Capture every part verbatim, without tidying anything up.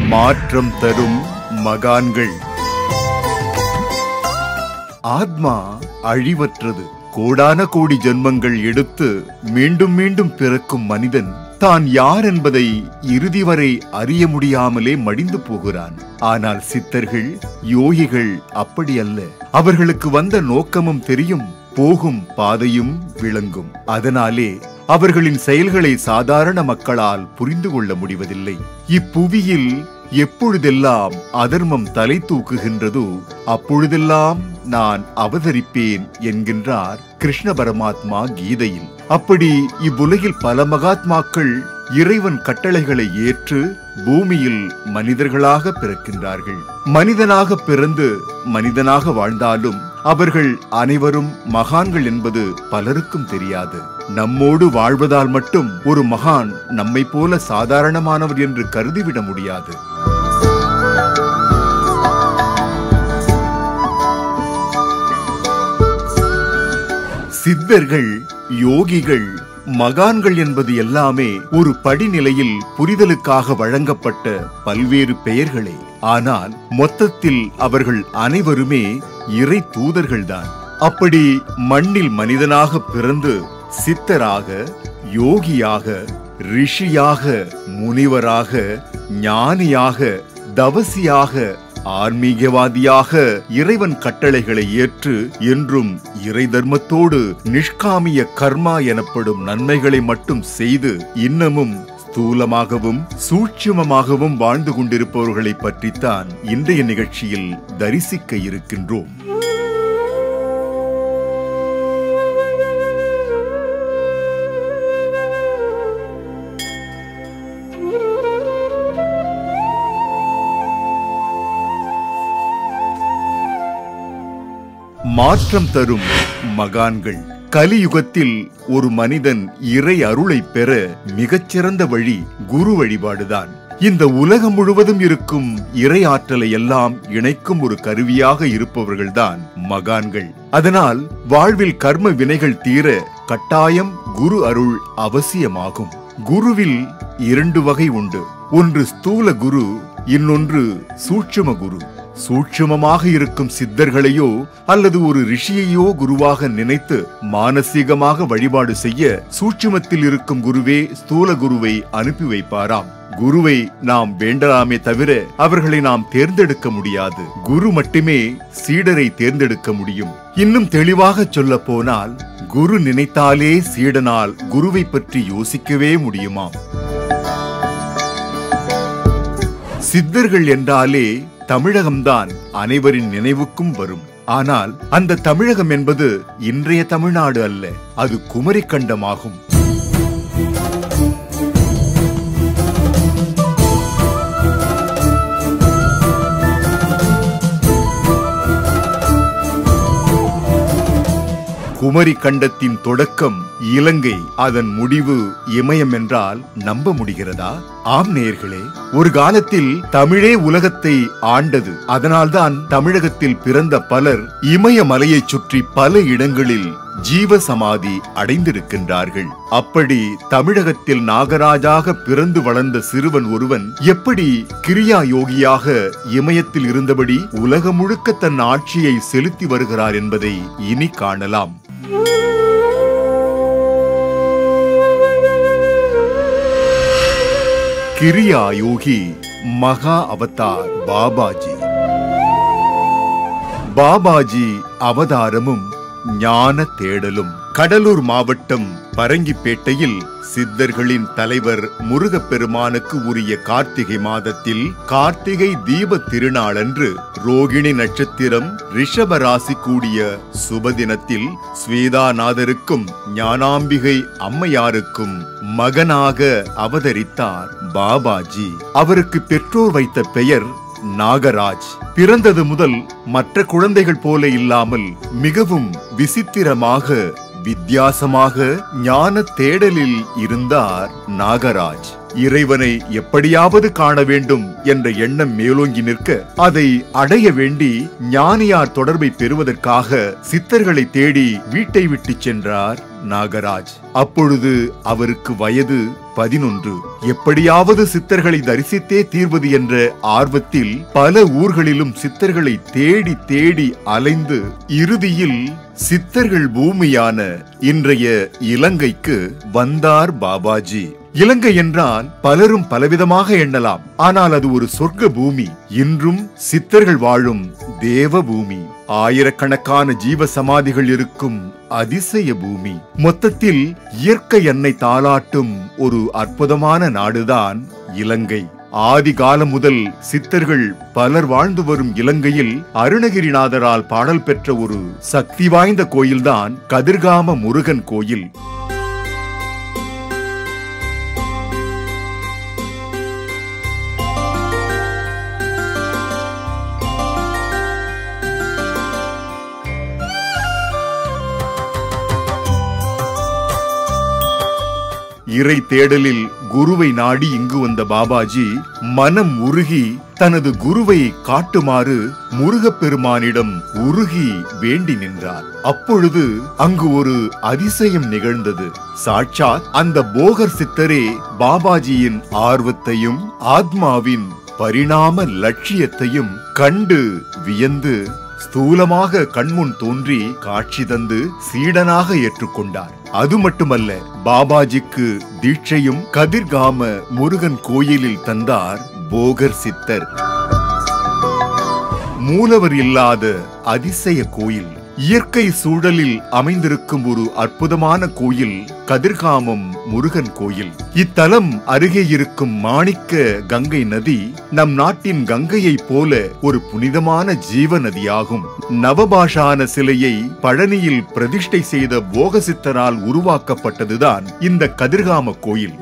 மாற்றம் தரும் மகான்கள். ஆத்மா அழிவற்றது. கோடான கோடி ஜென்மங்கள் எடுத்து மீண்டும் மீண்டும் பிறக்கும் மனிதன் தான் யார் என்பதை இறுதி வரை அறிய முடியாமலே மடிந்து போகிறான். ஆனால் சித்தர்கள், யோகிகள் அப்படி அல்ல. அவர்களுக்கு வந்த நோக்கமும் தெரியும், போகும் பாதையும் விளங்கும். அதனாலே அவர்களின் செயல்களை சாதாரண மக்களால் புரிந்து கொள்ள முடிவதில்லை. இப்புவியில் எப்பொழுதெல்லாம் அதர்மம் தலை தூக்குகின்றதோ அப்பொழுதெல்லாம் நான் அவதரிப்பேன் என்கின்றார் கிருஷ்ண பரமாத்மா கீதையில். அப்படி இவ்வுலகில் பல மகாத்மாக்கள் இறைவன் கட்டளைகளை ஏற்று பூமியில் மனிதர்களாக பிறக்கின்றார்கள். மனிதனாக பிறந்து மனிதனாக வாழ்ந்தாலும் அவர்கள் அனைவரும் மகான்கள் என்பது பலருக்கும் தெரியாது. நம்மோடு வாழ்வதால் மட்டும் ஒரு மகான் நம்மை போல சாதாரணமானவர் என்று கருதிவிட முடியாது. சித்தர்கள், யோகிகள், மகான்கள் என்பது எல்லாமே ஒரு படிநிலையில் புரிதலுக்காக வழங்கப்பட்ட பல்வேறு பெயர்களே. ஆனால் மொத்தத்தில் அவர்கள் அனைவருமே இறை தூதர்கள்தான். அப்படி மண்ணில் மனிதனாக பிறந்து சித்தராக, யோகியாக, ரிஷியாக, முனிவராக, ஞானியாக, தவசியாக, ஆன்மீகவாதியாக இறைவன் கட்டளைகளை ஏற்று என்றும் இறை தர்மத்தோடு நிஷ்காமிய கர்மா எனப்படும் நன்மைகளை மட்டும் செய்து இன்னமும் ஸ்தூலமாகவும் சூட்சுமமாகவும் வாழ்ந்து கொண்டிருப்பவர்களை பற்றித்தான் இன்றைய நிகழ்ச்சியில் தரிசிக்க இருக்கின்றோம். மாற்றம் தரும் மகான்கள். கலியுகத்தில் ஒரு மனிதன் இறை அருளை பெற மிகச்சிறந்த வழி குரு வழிபாடுதான். இந்த உலகம் முழுவதும் இருக்கும் இறை ஆற்றலை எல்லாம் இணைக்கும் ஒரு கருவியாக இருப்பவர்கள்தான் மகான்கள். அதனால் வாழ்வில் கர்ம வினைகள் தீர கட்டாயம் குரு அருள் அவசியமாகும். குருவில் இரண்டு வகை உண்டு. ஒன்று ஸ்தூல குரு, இன்னொன்று சூட்சும குரு. சூட்சுமமாக இருக்கும் சித்தர்களையோ அல்லது ஒரு ரிஷியையோ குருவாக நினைத்து மானசீகமாக வழிபாடு செய்ய சூட்சுமத்தில் இருக்கும் குருவே ஸ்தூல குருவை அனுப்பி வைப்பாராம். குருவை நாம் வேண்டலாமே தவிர அவர்களை நாம் தேர்ந்தெடுக்க முடியாது. குரு மட்டுமே சீடரை தேர்ந்தெடுக்க முடியும். இன்னும் தெளிவாக சொல்ல போனால் குரு நினைத்தாலே சீடனால் குருவை பற்றி யோசிக்கவே முடியுமாம். சித்தர்கள் என்றாலே தமிழகம்தான் அனைவரின் நினைவுக்கும் வரும். ஆனால் அந்த தமிழகம் என்பது இன்றைய தமிழ்நாடு அல்ல, அது குமரிக்கண்டமாகும். குமரி கண்டத்தின் தொடக்கம் இலங்கை, அதன் முடிவு இமயம் என்றால் நம்ப முடிகிறதா? ஆம் நேயர்களே, ஒரு காலத்தில் தமிழே உலகத்தை ஆண்டது. அதனால்தான் தமிழகத்தில் பிறந்த பலர் இமயமலையை சுற்றி பல இடங்களில் ஜீவ சமாதி அடைந்திருக்கின்றார்கள். அப்படி தமிழகத்தில் நாகராஜாக பிறந்து வளர்ந்த சிறுவன் ஒருவன் எப்படி கிரியா யோகியாக இமயத்தில் இருந்தபடி உலகம் முழுக்க தன் ஆட்சியை செலுத்தி வருகிறார் என்பதை இனி காணலாம். கிரியா யோகி மகா அவதார் பாபாஜி. பாபாஜி அவதாரமும் ஞான தேடலும். கடலூர் மாவட்டம் பரங்கிப்பேட்டையில் சித்தர்களின் தலைவர் முருகப்பெருமானுக்கு உரிய கார்த்திகை மாதத்தில் கார்த்திகை தீப திருநாளன்று ரோகிணி நட்சத்திரம் ரிஷப ராசி கூடிய சுபதினத்தில் ஸ்வேதாநாதருக்கும் ஞானாம்பிகை அம்மையாருக்கும் மகனாக அவதரித்தார் பாபாஜி. அவருக்கு பெற்றோர் வைத்த பெயர் நாகராஜ். பிறந்தது முதல் மற்ற குழந்தைகள் போல இல்லாமல் மிகவும் விசித்திரமாக வித்தியாசமாக ஞான தேடலில் இருந்தார் நாகராஜ். இறைவனை எப்படியாவது காண வேண்டும் என்ற எண்ணம் மேலோங்கி நிற்க, அதை அடைய வேண்டி ஞானியார் தொடர்பை பெறுவதற்காக சித்தர்களை தேடி வீட்டை விட்டு சென்றார் நாகராஜ். அப்பொழுது அவருக்கு வயது பதினொன்று. எப்படியாவது சித்தர்களை தரிசித்தே தீர்வது என்ற ஆர்வத்தில் பல ஊர்களிலும் சித்தர்களை தேடி தேடி அலைந்து இறுதியில் சித்தர்கள் பூமியான இன்றைய இலங்கைக்கு வந்தார் பாபாஜி. இலங்கை என்றால் பலரும் பலவிதமாக எண்ணலாம். ஆனால் அது ஒரு சொர்க்க பூமி. இன்றும் சித்தர்கள் வாழும் தேவ பூமி. ஆயிரக்கணக்கான ஜீவ சமாதிகள் இருக்கும் அதிசய பூமி. மொத்தத்தில் இயற்கை அன்னை தாலாட்டும் ஒரு அற்புதமான நாடுதான் இலங்கை. ஆதி காலம் முதல் சித்தர்கள் பலர் வாழ்ந்து வரும் இலங்கையில் அருணகிரிநாதரால் பாடல் பெற்ற ஒரு சக்தி வாய்ந்த கோயில்தான் கதிர்காம முருகன் கோயில். இறை தேடலில் குருவை நாடி இங்கு வந்த பாபாஜி மனம் உருகி தனது குருவை காட்டுமாறு முருகப்பெருமானிடம் உருகி வேண்டி நின்றார். அப்பொழுது அங்கு ஒரு அதிசயம் நிகழ்ந்தது. சாட்சாத் அந்த போகர் சித்தரே பாபாஜியின் ஆர்வத்தையும் ஆத்மாவின் பரிணாம லட்சியத்தையும் கண்டு வியந்து ஸ்தூலமாக கண்முன் தோன்றி காட்சி தந்து சீடனாக ஏற்றுக்கொண்டார். அது மட்டுமல்ல, பாபாஜிக்கு தீட்சையும் கதிர்காம முருகன் கோயிலில் தந்தார் போகர் சித்தர். மூலவர் இல்லாத அதிசய கோயில். இயற்கை சூழலில் அமைந்திருக்கும் ஒரு அற்புதமான கோயில் கதிர்காமம் முருகன் கோயில். இத்தலம் அருகே இருக்கும் மாணிக்க கங்கை நதி நம் நாட்டின் கங்கையை போல ஒரு புனிதமான ஜீவ நதியாகும். நவபாஷான சிலையை பழனியில் பிரதிஷ்டை செய்த போகசித்தரால் உருவாக்கப்பட்டதுதான் இந்த கதிர்காம கோயில்.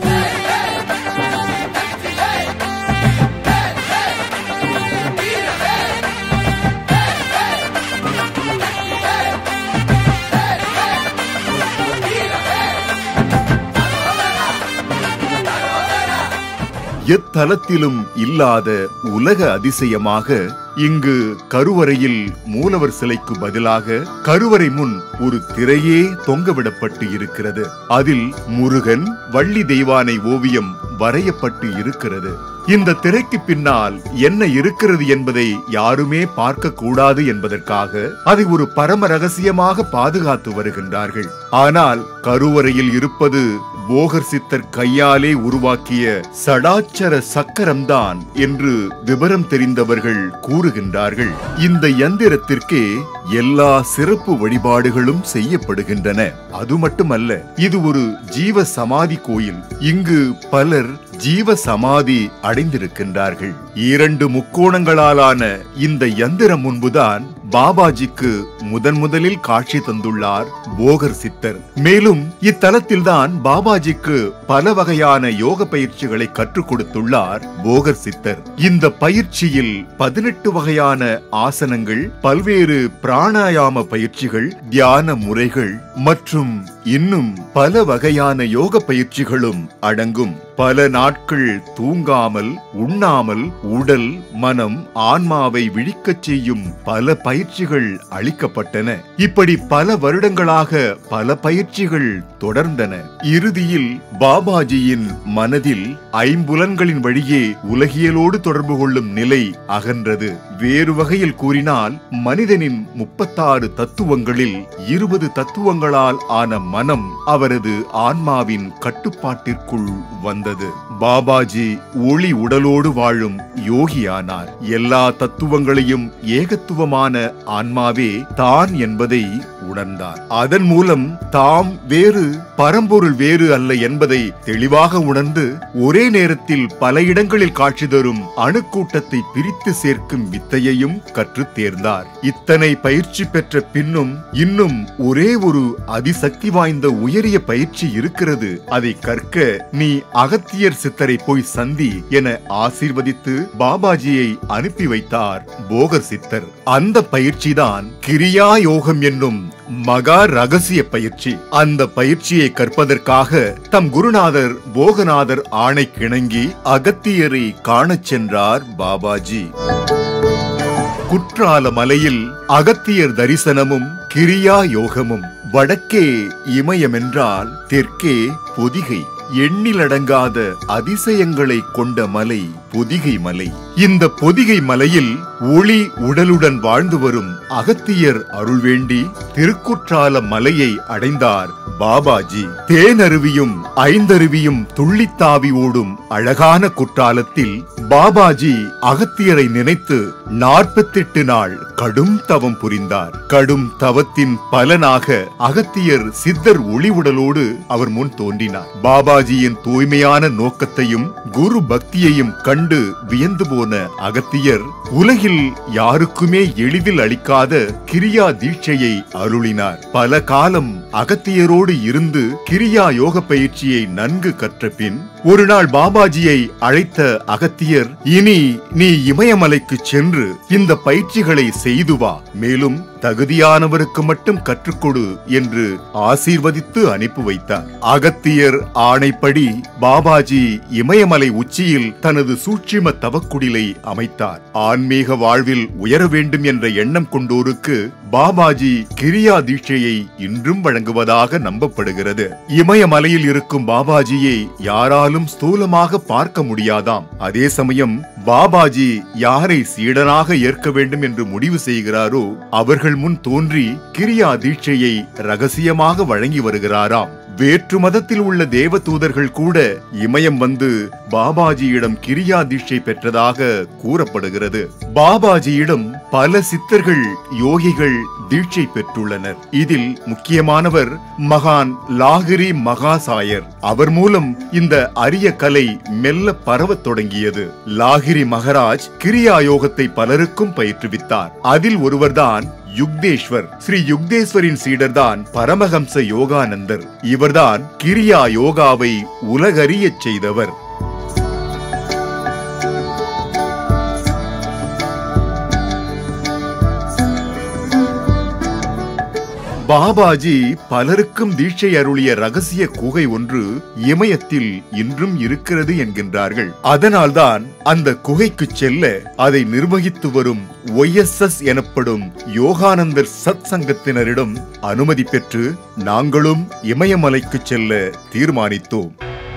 எத்தலத்திலும் இல்லாத உலக அதிசயமாக இங்கு கருவறையில் மூலவர் சிலைக்கு பதிலாக கருவறை முன் ஒரு திரையே தொங்கவிடப்பட்டு இருக்கிறது. அதில் முருகன் வள்ளி தெய்வானை ஓவியம் வரையப்பட்டு இருக்கிறது. இந்த திரைக்கு பின்னால் என்ன இருக்கிறது என்பதை யாருமே பார்க்க கூடாது என்பதற்காக அதை ஒரு பரம ரகசியமாக பாதுகாத்து வருகின்றார்கள். ஆனால் கருவறையில் இருப்பது போகர் சித்தர் கையாலே உருவாக்கிய சடாச்சர சக்கரம்தான் என்று விவரம் தெரிந்தவர்கள் கூறுகின்றார்கள். இந்த யந்திரத்திற்கே எல்லா சிறப்பு வழிபாடுகளும் செய்யப்படுகின்றன. அது மட்டுமல்ல, இது ஒரு ஜீவ சமாதி கோயில். இங்கு பலர் ஜீவ சமாதி அடைந்திருக்கின்றார்கள். இரண்டு முக்கோணங்களாலான இந்த யந்திரம் முன்புதான் பாபாஜிக்கு முதன் முதலில் காட்சி தந்துள்ளார் போகர் சித்தர். மேலும் இத்தலத்தில்தான் பாபாஜிக்கு பல வகையான யோக பயிற்சிகளை கற்றுக் கொடுத்துள்ளார் போகர் சித்தர். இந்த பயிற்சியில் பதினெட்டு வகையான ஆசனங்கள், பல்வேறு பிராணாயாம பயிற்சிகள், தியான முறைகள் மற்றும் இன்னும் பல வகையான யோக பயிற்சிகளும் அடங்கும். பல நாட்கள் தூங்காமல் உண்ணாமல் உடல் மனம் ஆன்மாவை விழிக்கச் செய்யும் பல பயிற்சிகள் அளிக்கப்பட்டன. இப்படி பல வருடங்களாக பல பயிற்சிகள் தொடர்ந்தன. இறுதியில் பாபாஜியின் மனதில் ஐம்புலன்களின் வழியே உலகியலோடு தொடர்பு கொள்ளும் நிலை அகன்றது. வேறு வகையில் கூறினால், மனிதனின் முப்பத்தாறு தத்துவங்களில் இருபது தத்துவங்களால் ஆன மனம் அவரது ஆன்மாவின் கட்டுப்பாட்டிற்குள் வந்தது. பாபாஜி ஒளி உடலோடு வாழும் யோகியானார். எல்லா தத்துவங்களையும் ஏகத்துவமான ஆன்மாவே தான் என்பதை உணர்ந்தார். அதன் மூலம் தாம் வேறு, பரம்பொருள் வேறு அல்ல என்பதை தெளிவாக உணர்ந்து ஒரே நேரத்தில் பல இடங்களில் காட்சி தரும் அணுக்கூட்டத்தை பிரித்து சேர்க்கும் வித்தையையும் கற்றுத் தேர்ந்தார். இத்தனை பயிற்சி பெற்ற பின்னும் இன்னும் ஒரே ஒரு அதிசக்தி வாய்ந்த உயரிய பயிற்சி இருக்கிறது. அதை கற்க நீ அகத்தியர் சித்தரை போய் சந்தி என ஆசீர்வதித்து பாபாஜியை அனுப்பி வைத்தார் போகர் சித்தர். அந்த பயிற்சிதான் கிரியா யோகம் என்னும் மகா ரகசிய பயிற்சி. அந்த பயிற்சியை கற்பதற்காக தம் குருநாதர் போகநாதர் ஆணைக்கிணங்கி அகத்தியரை காணச் சென்றார் பாபாஜி. குற்றால மலையில் அகத்தியர் தரிசனமும் கிரியா யோகமும். வடக்கே இமயம் என்றால் தெற்கே பொதிகை. எண்ணிலடங்காத அதிசயங்களை கொண்ட மலை பொதிகை மலை. இந்த பொதிகை மலையில் ஒளி உடலுடன் வாழ்ந்து வரும் அகத்தியர் அருள் வேண்டி திருக்குற்றால மலையை அடைந்தார் பாபாஜி. தேனருவியும் ஐந்தருவியும் துள்ளித்தாவி ஓடும் அழகான குற்றாலத்தில் பாபாஜி அகத்தியரை நினைத்து நாற்பத்தெட்டு நாள் கடும் தவம் புரிந்தார். கடும் தவத்தின் பலனாக அகத்தியர் சித்தர் ஒளி உடலோடு அவர் முன் தோன்றினார். பாபாஜியின் தூய்மையான நோக்கத்தையும் குரு பக்தியையும் கண்டு வியந்து போன அகத்தியர் உலகில் யாருக்குமே எளிதில் அளிக்காத கிரியா தீட்சையை அருளினார். பல காலம் அகத்தியரோடு இருந்து கிரியா யோக பயிற்சியை நன்கு கற்ற பின் ஒரு நாள் பாபாஜியை அழைத்த அகத்தியர், இனி நீ இமயமலைக்கு சென்று இந்த பயிற்சிகளை செய்து வா, மேலும் தகுதியானவருக்கு மட்டும் கற்றுக்கொடு என்று ஆசீர்வதித்து அனுப்பி வைத்தார். அகத்தியர் ஆணைப்படி பாபாஜி இமயமலை உச்சியில் தனது சூட்சும தவக்குடிலை அமைத்தார். ஆன்மீக வாழ்வில் உயர வேண்டும் என்ற எண்ணம் கொண்டோருக்கு பாபாஜி கிரியா தீட்சையை இன்றும் வழங்குவதாக நம்பப்படுகிறது. இமயமலையில் இருக்கும் பாபாஜியை யாராலும் ஸ்தூலமாக பார்க்க முடியாதாம். அதே சமயம் பாபாஜி யாரை சீடனாக ஏற்க வேண்டும் என்று முடிவு செய்கிறாரோ அவர்கள் முன் தோன்றி கிரியா தீட்சையை ரகசியமாக வழங்கி வருகிறாராம். வேற்று மதத்தில் உள்ள தேவ தூதர்கள் கூட இமயம் வந்து பாபாஜியிடம் கிரியா தீட்சை பெற்றதாக கூறப்படுகிறது. பாபாஜியிடம் பல சித்தர்கள் யோகிகள் தீட்சை பெற்றுள்ளனர். இதில் முக்கியமானவர் மகான் லாகிரி மகாசாயர். அவர் மூலம் இந்த அரிய கலை மெல்ல பரவத் தொடங்கியது. லாகிரி மகராஜ் கிரியா யோகத்தை பலருக்கும் பயிற்றுவித்தார். அதில் ஒருவர்தான் யுக்தேஸ்வர். ஸ்ரீ யுக்தேஸ்வரின் சீடர்தான் பரமஹம்ச யோகானந்தர். இவர்தான் கிரியா யோகாவை உலகறியச் செய்தவர். பாபாஜி பலருக்கும் தீட்சை அருளிய ரகசிய குகை ஒன்று இமயத்தில் இன்றும் இருக்கிறது என்கின்றார்கள். அதனால்தான் அந்த குகைக்கு செல்ல அதை நிர்வகித்து வரும் ஒய் எஸ் எஸ் எனப்படும் யோகானந்தர் சத் சங்கத்தினரிடம் அனுமதி பெற்று நாங்களும் இமயமலைக்கு செல்ல தீர்மானித்தோம்.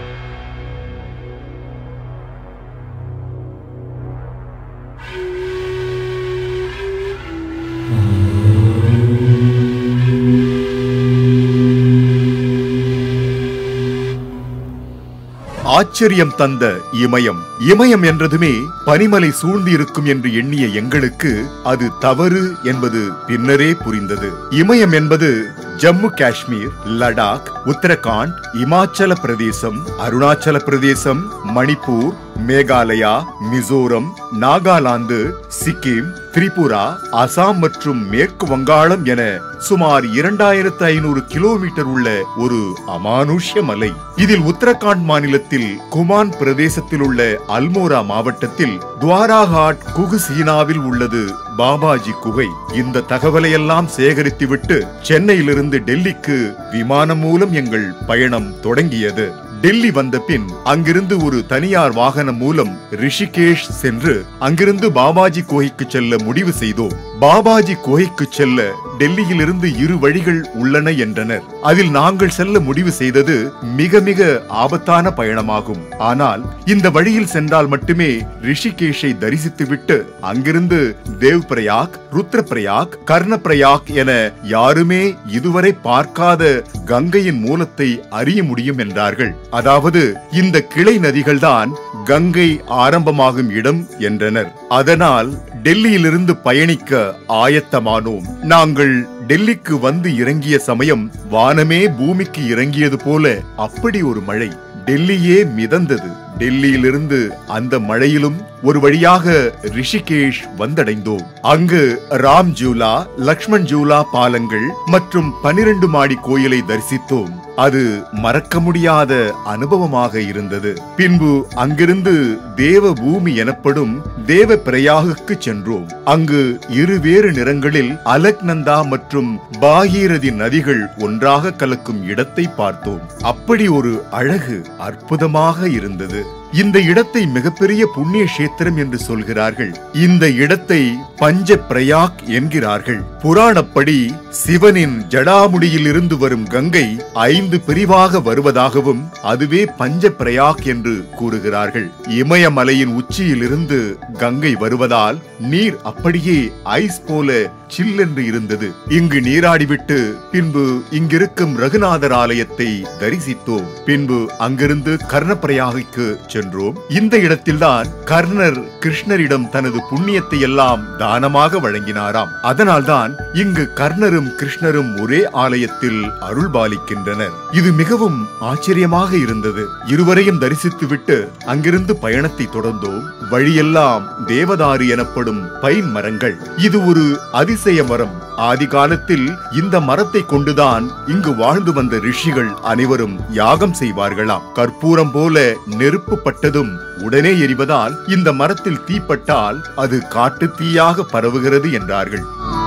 ஆச்சரியம் தந்த இமயம். இமயம் என்றதுமே பனிமலை சூழ்ந்து இருக்கும் என்று எண்ணிய எங்களுக்கு அது தவறு என்பது பின்னரே புரிந்தது. இமயம் என்பது ஜம்மு காஷ்மீர், லடாக், உத்தரகாண்ட், இமாச்சல பிரதேசம், அருணாச்சல பிரதேசம், மணிப்பூர், மேகாலயா, மிசோரம், நாகாலாந்து, சிக்கிம், திரிபுரா, அசாம் மற்றும் மேற்கு வங்காளம் என சுமார் இரண்டாயிரத்து ஐநூறு கிலோமீட்டர் உள்ள ஒரு அமானுஷ்ய மலை. இதில் உத்தரகாண்ட் மாநிலத்தில் குமான் பிரதேசத்தில் உள்ள அல்மோரா மாவட்டத்தில் துவாராகாட் குகுசீனாவில் உள்ளது பாபாஜி குகை. இந்த தகவலை எல்லாம் சேகரித்துவிட்டு சென்னையிலிருந்து டெல்லிக்கு விமானம் மூலம் எங்கள் பயணம் தொடங்கியது. டெல்லி வந்த பின் அங்கிருந்து ஒரு தனியார் வாகனம் மூலம் ரிஷிகேஷ் சென்று அங்கிருந்து பாபாஜி குகைக்கு செல்ல முடிவு செய்தோம். பாபாஜி குகைக்கு செல்ல டெல்லியிலிருந்து இரு வழிகள் உள்ளன என்றனர். அதில் நாங்கள் செல்ல முடிவு செய்தது மிக மிக ஆபத்தான பயணமாகும். ஆனால் இந்த வழியில் சென்றால் மட்டுமே ரிஷிகேஷை தரிசித்துவிட்டு அங்கிருந்து தேவ் பிரயாக், ருத்ர பிரயாக், கர்ண பிரயாக் என யாருமே இதுவரை பார்க்காத கங்கையின் மூலத்தை அறிய முடியும் என்றார்கள். அதாவது இந்த கிளை நதிகள்தான் கங்கை ஆரம்பமாகும் இடம் என்றனர். அதனால் டெல்லியிலிருந்து பயணிக்க ஆயத்தமானோம். நாங்கள் டெல்லிக்கு வந்து இறங்கிய சமயம் வானமே பூமிக்கு இறங்கியது போல அப்படி ஒரு மழை. டெல்லியே மிதந்தது. டெல்லியிலிருந்து அந்த மழையிலும் ஒரு வழியாக ரிஷிகேஷ் வந்தடைந்தோம். அங்கு ராம் ஜூலா, லக்ஷ்மண் ஜூலா பாலங்கள் மற்றும் பனிரெண்டு மாடி கோயிலை தரிசித்தோம். அது மறக்க முடியாத அனுபவமாக இருந்தது. பின்பு அங்கிருந்து தேவ பூமி எனப்படும் தேவ பிரயாகுக்கு சென்றோம். அங்கு இருவேறு நிறங்களில் அலக்நந்தா மற்றும் பாகீரதி நதிகள் ஒன்றாக கலக்கும் இடத்தை பார்த்தோம். அப்படி ஒரு அழகு அற்புதமாக இருந்தது. இந்த இடத்தை மிகப்பெரிய புண்ணிய கஷேத்திரம் என்று சொல்கிறார்கள். இந்த இடத்தை பஞ்ச பிரயாக் என்கிறார்கள். புராணப்படி சிவனின் ஜடாமுடியில் இருந்து வரும் கங்கை ஐந்து பிரிவாக வருவதாகவும் அதுவே பஞ்ச பிரயாக் என்று கூறுகிறார்கள். இமயமலையின் உச்சியில் இருந்து கங்கை வருவதால் நீர் அப்படியே ஐஸ் போல சில்லென்று இருந்தது. இங்கு நீராடிவிட்டு பின்பு இங்கிருக்கும் ரகுநாதர் ஆலயத்தை தரிசித்தோம். பின்பு அங்கிருந்து கர்ணப்பிரயாகிக்கு சென்றோம். இந்த இடத்தில்தான் கர்ணர் கிருஷ்ணரிடம் தனது புண்ணியத்தை எல்லாம் தானமாக வழங்கினாராம். அதனால்தான் இங்கு கர்ணரும் கிருஷ்ணரும் ஒரே ஆலயத்தில் அருள் பாலிக்கின்றனர். இது மிகவும் ஆச்சரியமாக இருந்தது. இருவரையும் தரிசித்துவிட்டு அங்கிருந்து பயணத்தை தொடர்ந்தோம். வழியெல்லாம் தேவதாரு எனப்படும் பைன் மரங்கள். இது ஒரு அதிசய மரம். ஆதி காலத்தில் இந்த மரத்தை கொண்டுதான் இங்கு வாழ்ந்து வந்த ரிஷிகள் அனைவரும் யாகம் செய்வார்களாம். கற்பூரம் போல நெருப்பு பட்டதும் உடனே எரிவதால் இந்த மரத்தில் தீப்பட்டால் அது காட்டு தீயாக பரவுகிறது என்றார்கள்.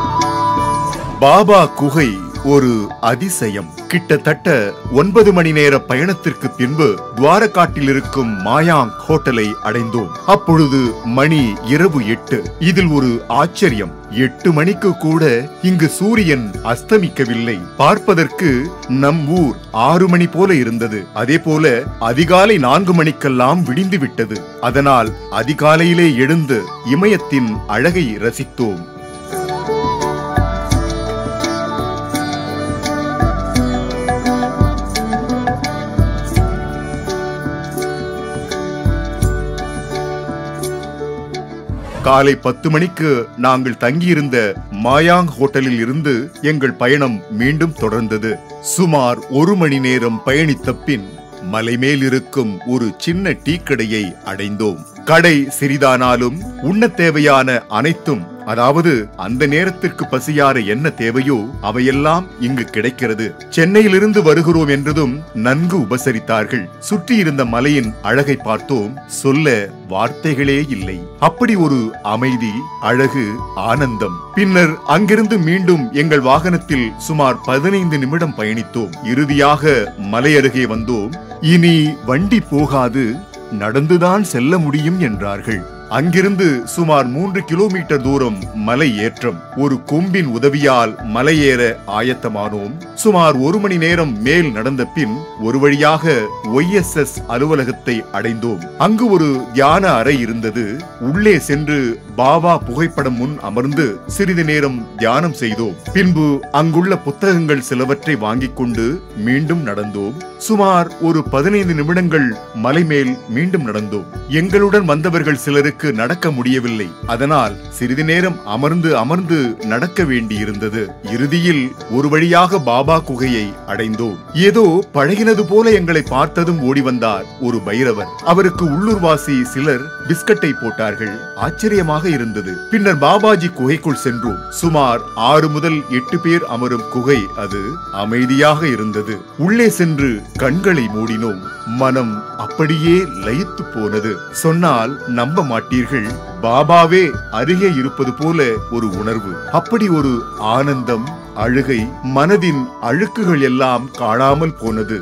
பாபா குகை ஒரு அதிசயம். கிட்டத்தட்ட ஒன்பது மணி நேர பயணத்திற்கு பின்பு துவாரகாட்டில் இருக்கும் மாயாங் ஹோட்டலை அடைந்தோம். அப்பொழுது மணி இரவு எட்டு. இதில் ஒரு ஆச்சரியம். எட்டு மணிக்கு கூட இங்கு சூரியன் அஸ்தமிக்கவில்லை. பார்ப்பதற்கு நம் ஊர் ஆறு மணி போல இருந்தது. அதே போல அதிகாலை நான்கு மணிக்கெல்லாம் விடிந்து விட்டது. அதனால் அதிகாலையிலே எழுந்து இமயத்தின் அழகை ரசித்தோம். காலை பத்து மணிக்கு நாங்கள் தங்கியிருந்த மாயாங் ஹோட்டலில் இருந்து எங்கள் பயணம் மீண்டும் தொடர்ந்தது. சுமார் ஒரு மணி நேரம் பயணித்த பின் மலை மேல் இருக்கும் ஒரு சின்ன டீ கடையை அடைந்தோம். கடை சிறிதானாலும் உண்ண தேவையான அனைத்தும், அதாவது அந்த நேரத்திற்கு பசியார என்ன தேவையோ அவையெல்லாம் இங்கு கிடைக்கிறது. சென்னையிலிருந்து வருகிறோம் என்றதும் நன்கு உபசரித்தார்கள். சுற்றி இருந்த மலையின் அழகை பார்த்தோம். சொல்ல வார்த்தைகளே இல்லை. அப்படி ஒரு அமைதி, அழகு, ஆனந்தம். பின்னர் அங்கிருந்து மீண்டும் எங்கள் வாகனத்தில் சுமார் பதினைந்து நிமிடம் பயணித்தோம். இறுதியாக மலை அருகே வந்தோம். இனி வண்டி போகாது, நடந்துதான் செல்ல முடியும் என்றார்கள். அங்கிருந்து சுமார் மூன்று கிலோமீட்டர் தூரம் மலை ஏற்றம். ஒரு கொம்பின் உதவியால் மலையேற ஆயத்தமானோம். சுமார் ஒரு மணி நேரம் மேல் நடந்த பின் ஒரு வழியாக ஒய் எஸ் எஸ் அலுவலகத்தை அடைந்தோம். அங்கு ஒரு தியான அறை இருந்தது. உள்ளே சென்று பாபா புகைப்படம் முன் அமர்ந்து சிறிது நேரம் தியானம் செய்தோம். பின்பு அங்குள்ள புத்தகங்கள் சிலவற்றை வாங்கிக் கொண்டு மீண்டும் நடந்தோம். சுமார் ஒரு பதினைந்து நிமிடங்கள் மலை மேல் மீண்டும் நடந்தோம். எங்களுடன் வந்தவர்கள் சிலருக்கு நடக்க முடியவில்லை. அதனால் சிறிது நேரம் அமர்ந்து அமர்ந்து நடக்க வேண்டியிருந்தது. இறுதியில் ஒரு வழியாக பாபா குகையை அடைந்தோம். ஏதோ பழகினது போல எங்களை பார்த்ததும் ஓடி வந்தார் ஒரு பைரவர். அவருக்கு உள்ளூர்வாசி சிலர் பிஸ்கட்டை போட்டார்கள். ஆச்சரியமாக இருந்தது. பின்னர் பாபாஜி குகைக்குள் சென்றோம். சுமார் ஆறு முதல் எட்டு பேர் அமரும் குகை. அது அமைதியாக இருந்தது. உள்ளே சென்று கண்களை மூடினோம். மனம் அப்படியே லயித்து போனது. சொன்னால் நம்ப மாட்டீர்கள், பாபாவே அருகே இருப்பது போல ஒரு உணர்வு. அப்படி ஒரு ஆனந்தம், அழுகை, மனதின் அழுக்குகள் எல்லாம் காணாமல் போனது.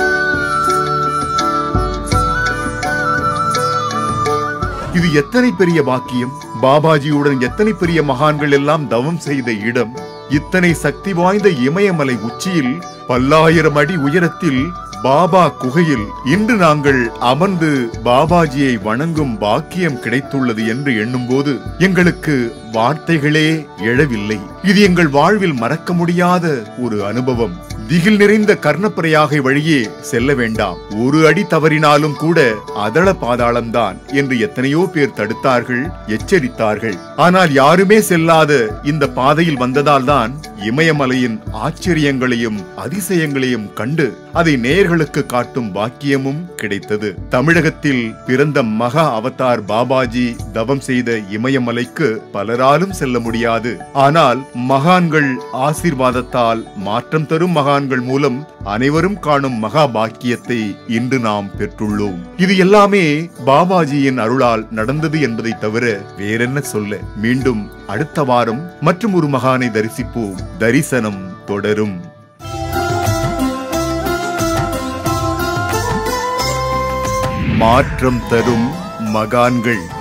இது எத்தனை பெரிய பாக்கியம்! பாபாஜியுடன் எத்தனை பெரிய மகான்கள் எல்லாம் தவம் செய்த இடம். இத்தனை சக்தி வாய்ந்த இமயமலை உச்சியில் பல்லாயிரம் அடி உயரத்தில் பாபா குகையில் இன்று நாங்கள் அமர்ந்து பாபாஜியை வணங்கும் பாக்கியம் கிடைத்துள்ளது என்று எண்ணும்போது எங்களுக்கு வார்த்தைகளே எழவில்லை. இது எங்கள் வாழ்வில் மறக்க முடியாத ஒரு அனுபவம். திகில் நிறைந்த கர்ணப்பிரயாகை வழியே செல்ல வேண்டாம், ஒரு அடி தவறினாலும் கூட அதள பாதாளம்தான் என்று எத்தனையோ பேர் தடுத்தார்கள், எச்சரித்தார்கள். ஆனால் யாருமே செல்லாத இந்த பாதையில் வந்ததால் தான் இமயமலையின் ஆச்சரியங்களையும் அதிசயங்களையும் கண்டு அதை நேயர்களுக்கு காட்டும் பாக்கியமும் கிடைத்தது. தமிழகத்தில் பிறந்த மகா அவதார் பாபாஜி தவம் செய்த இமயமலைக்கு பலராலும் செல்ல முடியாது. ஆனால் மகான்கள் ஆசீர்வாதத்தால், மாற்றம் தரும் மகான்கள் மூலம் அனைவரும் காணும் மகா பாக்கியத்தை இன்று நாம் பெற்றுள்ளோம். இது எல்லாமே பாபாஜியின் அருளால் நடந்தது என்பதை தவிர வேறென்ன சொல்ல. மீண்டும் அடுத்த வாரம் மற்றும் ஒரு மகானை தரிசிப்போம். தரிசனம் தொடரும். மாற்றம் தரும் மகான்கள்.